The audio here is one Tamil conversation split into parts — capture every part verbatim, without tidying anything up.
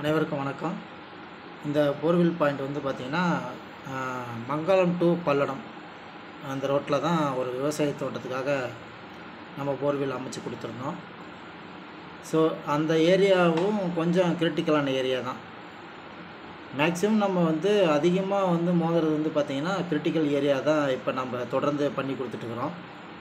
அனைவருக்கும் வணக்கம். இந்த போர்வில் பாயிண்ட் வந்து பார்த்திங்கன்னா மங்களம் டு பல்லடம் அந்த ரோட்டில் தான் ஒரு விவசாய தோட்டத்துக்காக நம்ம போர்வில் அமைச்சு கொடுத்துருந்தோம். ஸோ அந்த ஏரியாவும் கொஞ்சம் கிரிட்டிக்கலான ஏரியா தான். மேக்ஸிமம் நம்ம வந்து அதிகமாக வந்து மோதுறது வந்து பார்த்திங்கன்னா கிரிட்டிக்கல் ஏரியா தான் இப்போ நம்ம தொடர்ந்து பண்ணி கொடுத்துட்ருக்குறோம்.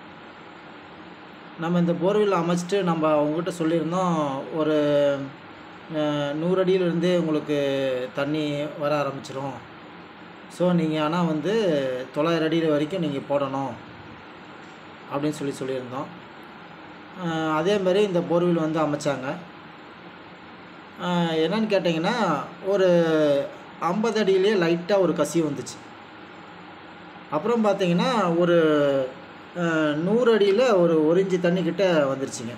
நம்ம இந்த போர்வில் அமைச்சிட்டு நம்ம அவங்ககிட்ட சொல்லியிருந்தோம், ஒரு நூறு அடியிலிருந்தே உங்களுக்கு தண்ணி வர ஆரம்பிச்சிடும். ஸோ நீங்கள் ஆனால் வந்து தொள்ளாயிரம் அடி வரைக்கும் நீங்கள் போடணும் அப்படின்னு சொல்லி சொல்லியிருந்தோம். அதேமாதிரி இந்த போர்வில் வந்து அமைச்சாங்க. என்னன்னு கேட்டிங்கன்னா, ஒரு ஐம்பது அடியிலே லைட்டாக ஒரு கசிவு வந்துச்சு. அப்புறம் பார்த்திங்கன்னா ஒரு நூறு அடியில் ஒரு ஒரு இன்ச்சு தண்ணிக்கிட்ட வந்துருச்சுங்க.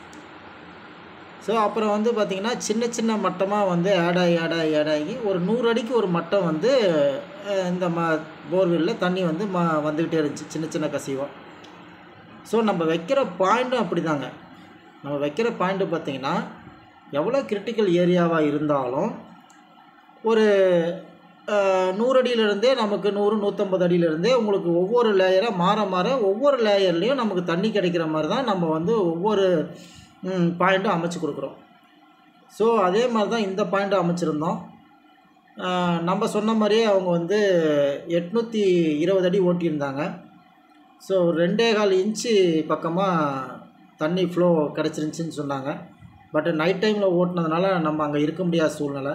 ஸோ அப்புறம் வந்து பார்த்திங்கன்னா சின்ன சின்ன மட்டமாக வந்து ஆடாகி ஆடாகி ஆடாகி ஒரு நூறு அடிக்கு ஒரு மட்டம் வந்து இந்த ம போர்வெல்லில் தண்ணி வந்து ம வந்துக்கிட்டே இருந்துச்சு, சின்ன சின்ன கசிவாக. ஸோ நம்ம வைக்கிற பாயிண்ட்டும் அப்படி தாங்க. நம்ம வைக்கிற பாயிண்ட்டு பார்த்திங்கன்னா எவ்வளோ கிரிட்டிக்கல் ஏரியாவாக இருந்தாலும் ஒரு நூறு அடியிலேருந்தே நமக்கு நூறு நூற்றம்பது அடியிலேருந்தே உங்களுக்கு ஒவ்வொரு லேயராக மாற மாற ஒவ்வொரு லேயர்லேயும் நமக்கு தண்ணி கிடைக்கிற மாதிரி தான் நம்ம வந்து ஒவ்வொரு பாயிண்ட்டும் அமைச்சு கொடுக்குறோம். ஸோ அதே மாதிரி தான் இந்த பாயிண்ட்டும் அமைச்சிருந்தோம். நம்ம சொன்ன மாதிரியே அவங்க வந்து எட்நூற்றி இருபது அடி ஓட்டியிருந்தாங்க. ஸோ ரெண்டே கால் இன்ச்சு பக்கமாக தண்ணி ஃப்ளோ கிடச்சிருந்துச்சின்னு சொன்னாங்க. பட் நைட் டைமில் ஓட்டினதுனால நம்ம அங்கே இருக்க முடியாத சூழ்நிலை.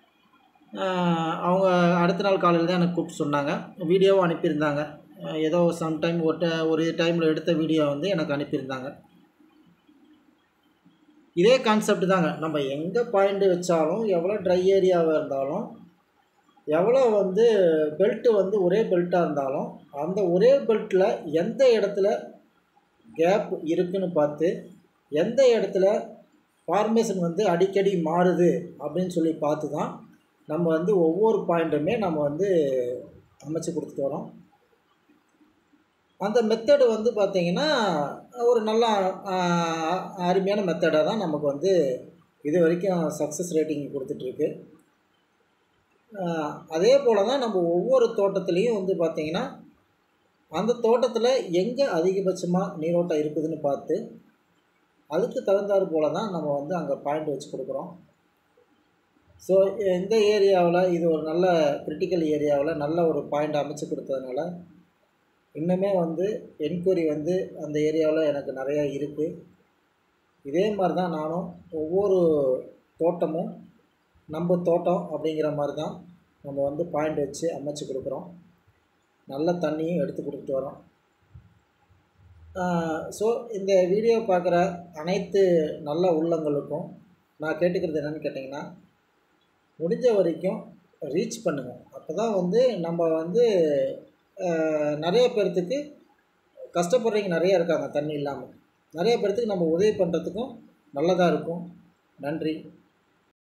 அவங்க அடுத்த நாள் காலையில் தான் எனக்கு கூப்பிட்டு சொன்னாங்க. வீடியோவும் அனுப்பியிருந்தாங்க. ஏதோ சம்டைம் ஒரு ஒரு டைமில் எடுத்த வீடியோ வந்து எனக்கு அனுப்பியிருந்தாங்க. இதே கான்செப்ட் தாங்க. நம்ம எங்கே பாயிண்ட் வச்சாலும், எவ்வளோ ட்ரை ஏரியாவாக இருந்தாலும், எவ்வளோ வந்து பெல்ட்டு வந்து ஒரே பெல்ட்டாக இருந்தாலும், அந்த ஒரே பெல்ட்டில் எந்த இடத்துல கேப் இருக்குதுன்னு பார்த்து, எந்த இடத்துல ஃபார்மேஷன் வந்து அடிக்கடி மாறுது அப்படின்னு சொல்லி பார்த்து தான் நம்ம வந்து ஒவ்வொரு பாயிண்ட்டுமே நம்ம வந்து அமைச்சு கொடுத்துட்டு வரோம். அந்த மெத்தடு வந்து பார்த்திங்கன்னா ஒரு நல்ல அருமையான மெத்தடாக தான் நமக்கு வந்து இது வரைக்கும் சக்ஸஸ் ரேட்டிங் கொடுத்துட்ருக்கு. அதே போல் தான் நம்ம ஒவ்வொரு தோட்டத்துலேயும் வந்து பார்த்திங்கன்னா அந்த தோட்டத்தில் எங்கே அதிகபட்சமாக நீரோட்டம் இருக்குதுன்னு பார்த்து அதுக்கு தகுந்தாறு போல் தான் நம்ம வந்து அங்கே பாயிண்ட் வச்சு கொடுக்குறோம். ஸோ இந்த ஏரியாவில் இது ஒரு நல்ல கிரிட்டிக்கல் ஏரியாவில் நல்ல ஒரு பாயிண்ட் அமைச்சு கொடுத்ததுனால இன்னுமே வந்து என்கொயரி வந்து அந்த ஏரியாவில் எனக்கு நிறையா இருக்குது. இதே மாதிரி தான் நானும் ஒவ்வொரு தோட்டமும் நம்ம தோட்டம் அப்படிங்கிற மாதிரி தான் நம்ம வந்து பாயிண்ட் வச்சு அமைச்சு கொடுக்குறோம். நல்ல தண்ணியும் எடுத்து கொடுத்துட்டு வரோம். ஸோ இந்த வீடியோ பார்க்குற அனைத்து நல்ல உள்ளங்களுக்கும் நான் கேட்டுக்கிறது என்னென்னு கேட்டிங்கன்னா, முடிஞ்ச வரைக்கும் ரீச் பண்ணுங்கள். அப்போ தான் வந்து நம்ம வந்து நிறைய பேர்த்துக்கு கஷ்டப்படுறவங்க நிறையா இருக்காங்க தண்ணி இல்லாமல். நிறைய பேர்த்துக்கு நம்ம உதவி பண்ணுறதுக்கும் நல்லதாக இருக்கும். நன்றி.